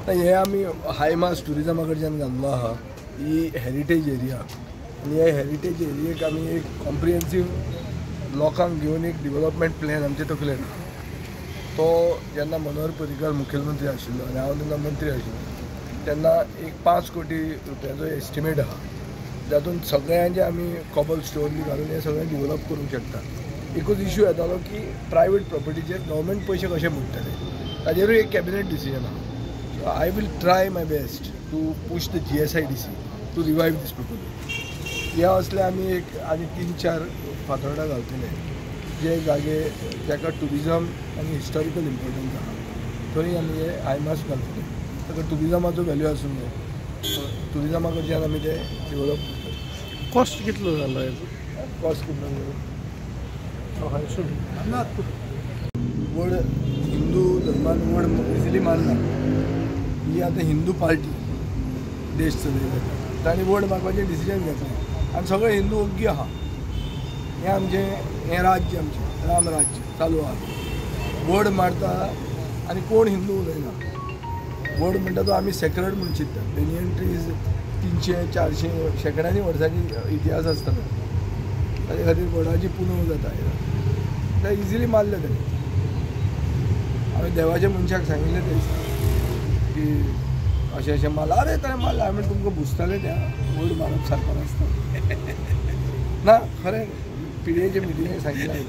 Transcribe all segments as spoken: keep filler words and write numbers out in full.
हे आमी हाय मास टुरिजमा कडच्यान घाल्लो आहा ही हेरिटेज एरिया आनी ह्या हेरिटेज एरियेक आमी एक कॉम्प्रिहेन्सीव लोकांक घेवन एक डेव्हलपमेंट प्लॅन आमचे तकलेन तो जेन्ना मनोहर पर्रीकर मुखेलमंत्री आशिल्लो आनी हांव तेन्ना मंत्री आशिल्लो तेन्ना एक पांच कोटी रुपयाचो एस्टिमेट आहा जातून सगळ्यांचे आमी कॉबल स्टोन बी घालून हे सगळें डेव्हलप करूंक शकता. एकूच इश्यू येतालो की प्रायवेट प्रॉपर्टीचेर गव्हर्मेंट पयशे कशे मोडटले ताजेरूय एक कॅबिनेट डिसिजन आहा. So I will try my best to push the G S I D C to revive this proposal. ह्या असले आमी एक आनी तीन चार फातोर्डा घालतले जे जागे ताका टुरिजम आनी हिस्टॉरिकल इम्पॉर्टन्स आहा थंय आमी हे आयमास घालतले ताका टुरिजमाचो व्हॅल्यू आसूंक जाय टुरिजमा कडच्यान आमी ते डेव्हलप करतले. कॉस्ट कितलो जालो हेजो? कॉस्ट कितलो वड हिंदू धर्मान वड इजिली मारना ही आता हिंदू पार्टी देश चलयता तांणी वोट मागपाचें डिसिजन घेतलें आनी सगळे हिंदू ओग्गी आहा. हें आमचें हें राज्य आमचें राम राज्य चालू आहा. वोट मारता आनी कोण हिंदू उलयना. वोट म्हणटा तो आमी सेक्रेड म्हूण चिंतता. बेनियन ट्रीज तिनशे चारशे शेकड्यांनी वर्सांची इतिहास आसतलो ताजे खातीर वडाची पुनव जाता ते इजिली मारले ताणें. हांवें देवाच्या मनशाक सांगिल्लें तें की अशें अशें मारला अरे ताणें मारला हांवें तुमकां बुजतालें त्या वोट मारप सारको नासता ना खरें पिड्येचे मिटिंगेक सांगिल्लें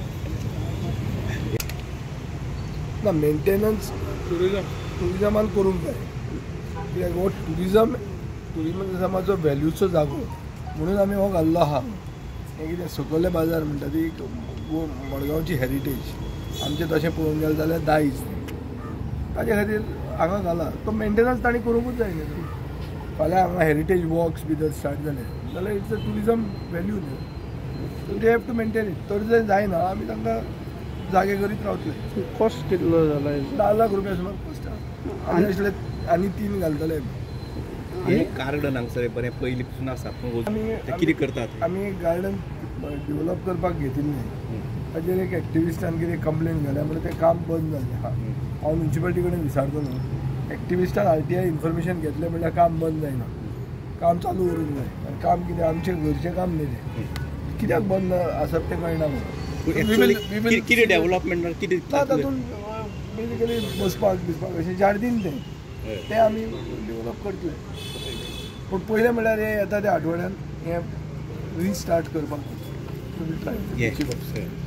ना मेंटेनन्स टुरिजम टुरिजमान करूंक जाय कित्याक हो टुरिजम टुरिजमाचो व्हॅल्यूचो जागो म्हणून आमी हो घाल्लो आहा. हें कितें सकयले बाजार म्हणटा ती मडगांवची हेरिटेज आमचें तशें पळोवंक गेलें जाल्यार दायज ताजे खातीर हांगा घाला तो मेंटेनन्स तांणी करूंकूच जाय न्ही. फाल्यां हांगा हेरिटेज वॉक्स बी जर स्टार्ट जाले जाल्यार इट्स अ टुरिजम व्हॅल्यू न्ही they have to maintain it. तर जर जायना आमी तांकां जागे करीत रावतले. कॉस्ट कितलो जाला? धा लाख रुपया सुमार कॉस्ट आहा. आनी असले आनी तीन घालतले हे गार्डन हांगसर बरें पयलीं पसून आसा आमी कितें करतात आमी एक गार्डन डेव्हलप करपाक घेतिल्लें ताजेर एक एक्टिविस्टान कितें कंप्लेन घाल्या म्हणून तें काम बंद जालें. हांव म्युन्सिपालिटी कडेन विचारतलो एक्टिविस्टान आर टी आय इन्फॉर्मेशन घेतलें म्हणल्यार काम बंद जायना. काम चालू उरूंक जाय आनी काम कितें आमचें घरचें काम न्ही तें कित्याक बंद आसप तें कळना म्हणून कितें डेव्हलपमेंट कितें तातूंत बेजिकली बसपाक बिसपाक अशें जार्दीन तें तें आमी डेव्हलप करतले. पूण पयलें म्हणल्यार हे येता त्या आठवड्यान हें रिस्टार्ट करपाक